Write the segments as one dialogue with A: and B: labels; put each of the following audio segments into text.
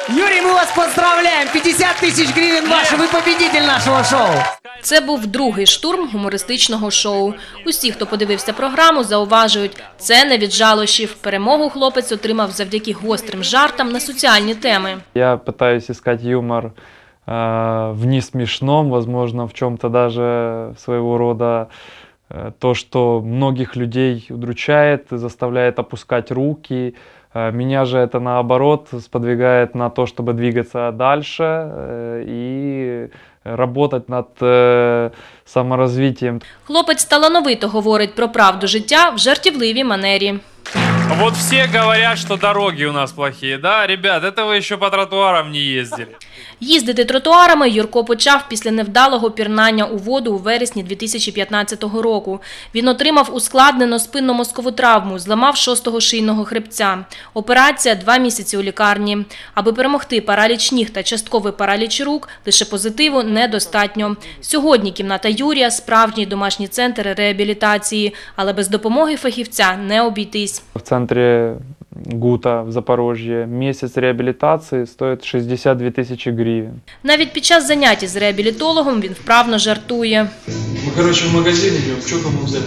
A: Юрий, мы вас поздравляем! 50 тысяч гривен ваши, вы победитель нашего шоу!
B: Це був другий штурм гумористичного шоу. Усі, хто подивився програму, зауважують, це не від жалощів. Перемогу хлопець отримав завдяки гострим жартам на соціальні теми.
C: Я пытаюсь искать юмор в несмешном, возможно, в чем-то даже своего рода то, что многих людей удручает, заставляет опускать руки. Меня же это, наоборот, сподвигает на то, чтобы двигаться дальше и работать над саморазвитием.
B: Хлопець талановито говорить про правду життя в жартівливій манері.
D: Вот все говорят, что дороги у нас плохие. Да, ребят, это вы еще по тротуарам не ездили.
B: Їздити тротуарами Юрко почав після невдалого пірнання у воду у вересні 2015 року. Він отримав ускладнену спинно-мозкову травму, зламав 6-го шийного хребця. Операція 2 місяці у лікарні. Аби перемогти параліч ніг та частковий параліч рук, лише позитиву недостатньо. Сьогодні кімната Юрія – справжній домашній центр реабілітації, але без допомоги фахівця не обійтись.
C: В центре ГУТа в Запорожье месяц реабилитации стоит 62 тысячи гривен.
B: Навіть під час занять із реабілітологом він вправно жартує.
E: Мы, короче, в магазин идем. Что кому взять?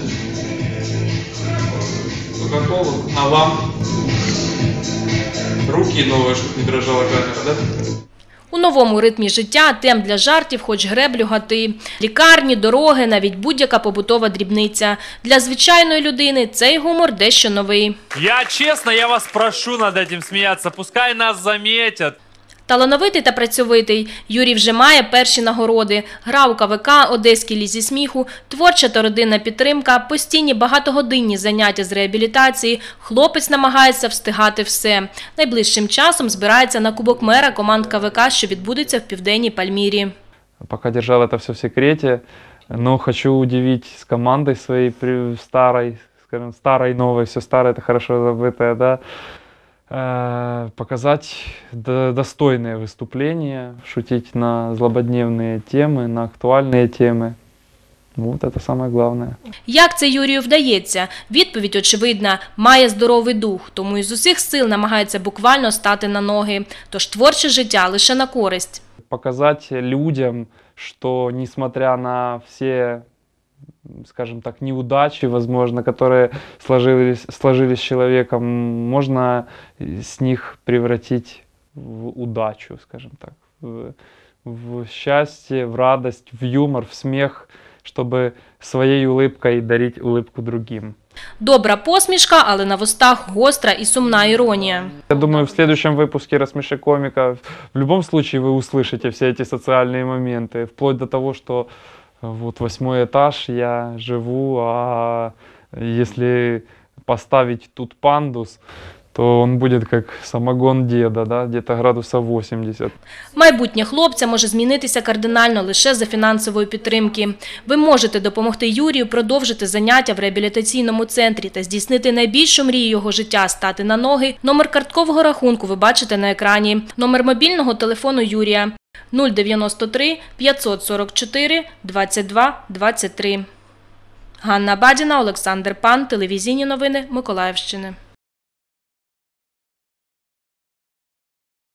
E: Кока-колу? А вам? Руки новые, чтобы не дрожала камера, да?
B: У новому ритмі життя тем для жартів хоч греблю гати. Лікарні, дороги, навіть будь-яка побутова дрібниця. Для звичайної людини цей гумор дещо новий.
D: Я вас прошу над этим смеяться, пускай нас заметят.
B: Талановитий та працьовитий, Юрій вже має перші нагороди. Гра у КВК, Одеській лізі сміху, творча та родинна підтримка, постійні багатогодинні заняття з реабілітації. Хлопець намагається встигати все. Найближчим часом збирається на Кубок мера команд КВК, що відбудеться в Південній Пальмірі.
C: Пока держал это все в секрете, но хочу удивить с командой своей старой, скажем, старой, новой, все старое, это хорошо забытое, да. Показать достойные выступления, шутить на злободневные темы, на актуальные темы. Вот это самое главное.
B: Як це Юрію вдається? Відповідь очевидна – має здоровий дух, тому із усіх сил намагається буквально стати на ноги. Тож творче життя лише на користь.
C: Показать людям, что несмотря на все, скажем так, неудачи, возможно, которые сложились с человеком, можно с них превратить в удачу, скажем так, в счастье, в радость, в юмор, в смех, чтобы своей улыбкой дарить улыбку другим.
B: Добра посмішка, але на вустах гостра і сумна іронія.
C: Я думаю, в следующем выпуске «Рассмеши комика» в любом случае вы услышите все эти социальные моменты, вплоть до того, что вот 8-й этаж, я живу, а если поставить тут пандус, то он будет как самогон деда, да, где-то градусов 80.
B: Майбутнє хлопця може змінитися кардинально лише за фінансової підтримки. Ви можете допомогти Юрію продовжити заняття в реабілітаційному центрі та здійснити найбільшу мрію його життя – стати на ноги. Номер карткового рахунку ви бачите на екрані. Номер мобільного телефону Юрія – 093 544 22 23. Ганна Бадіна, Олександр Пан, телевізійні новини Миколаївщини.